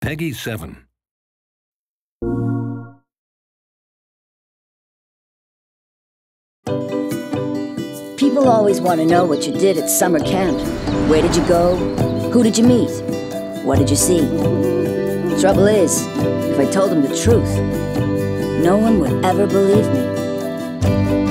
Peggy 7. People always want to know what you did at summer camp. Where did you go? Who did you meet? What did you see? Trouble is, if I told them the truth, no one would ever believe me.